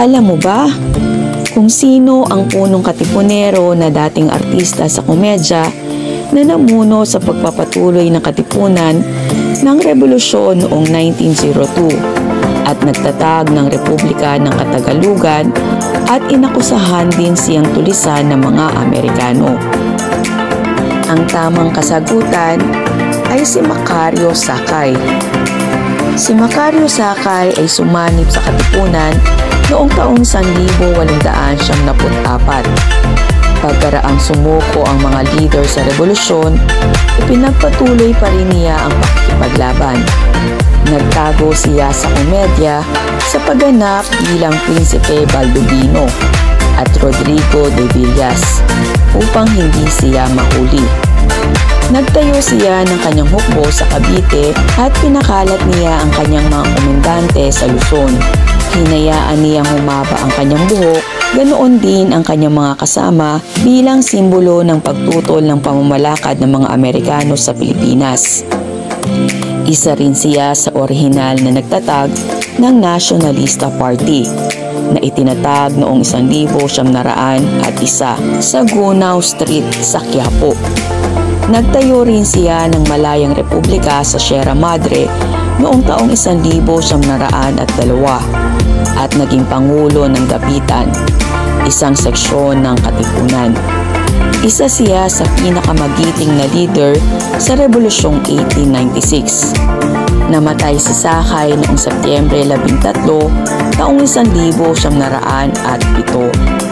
Alam mo ba kung sino ang punong katipunero na dating artista sa komedya na namuno sa pagpapatuloy ng katipunan ng revolusyon noong 1902 at nagtatag ng Republika ng Katagalugan at inakusahan din siyang tulisan ng mga Amerikano? Ang tamang kasagutan ay si Macario Sakay. Si Macario Sakay ay sumanib sa katipunan noong taong 1894. Pagkaraang sumuko ang mga leader sa revolusyon, ipinagpatuloy pa rin niya ang pakikipaglaban. Nagtago siya sa komedya sa pagganap bilang Prinsipe Baldovino at Rodrigo de Villas upang hindi siya mahuli. Nagtayo siya ng kanyang hukbo sa Cavite at pinakalat niya ang kanyang mga komendante sa Luzon. Hinayaan niyang humaba ang kanyang buhok, ganoon din ang kanyang mga kasama bilang simbolo ng pagtutol ng pamamalakad ng mga Amerikano sa Pilipinas. Isa rin siya sa orihinal na nagtatag ng Nationalista Party na itinatag noong 1901 sa Gunao Street sa Quiapo. Nagtayo rin siya ng Malayang Republika sa Sierra Madre noong taong 1902 at naging Pangulo ng Dapitan, isang seksyon ng Katipunan. Isa siya sa pinakamagiting na leader sa Rebolusyong 1896. Namatay si Sakay noong Setyembre 13, taong 1907.